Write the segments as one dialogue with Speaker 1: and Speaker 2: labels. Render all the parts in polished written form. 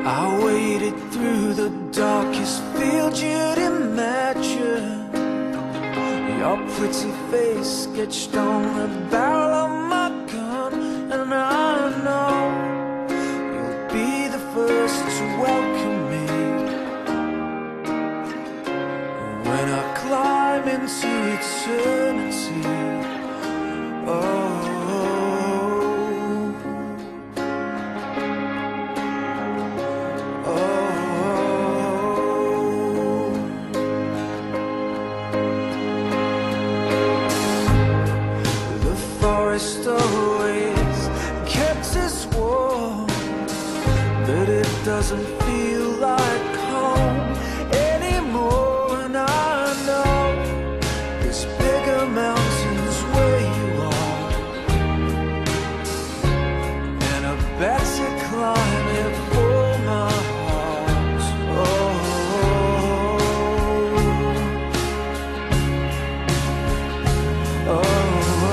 Speaker 1: I waded through the darkest field you'd imagine. Your pretty face sketched on the barrel of my gun, and I know you'll be the first to welcome me when I climb into eternity. Oh, always kept us warm, but it doesn't feel like home anymore. And I know there's bigger mountains where you are, and a better climate for my heart. Oh, oh.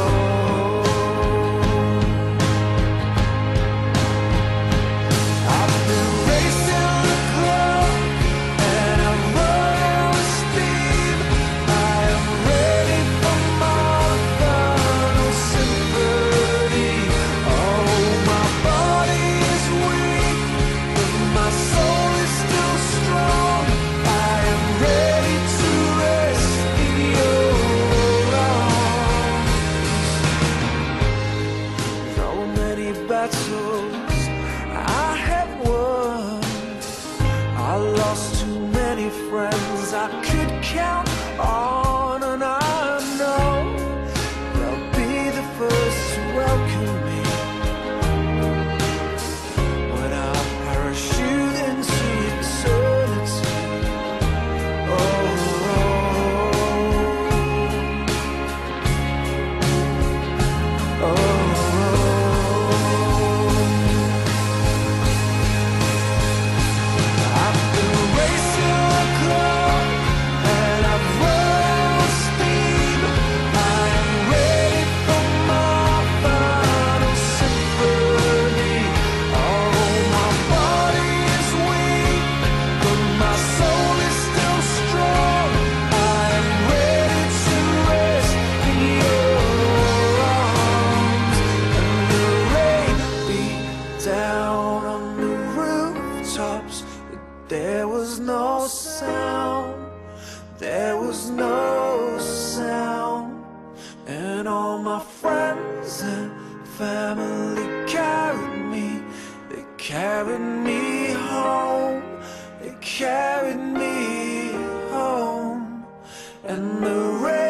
Speaker 1: Battles I have won, I lost too many friends I could count on, and I know they'll be the first to welcome me when I parachute into eternity. Oh, oh, oh. Down on the rooftops, but there was no sound, there was no sound. And all my friends and family carried me, they carried me home, they carried me home. And the rain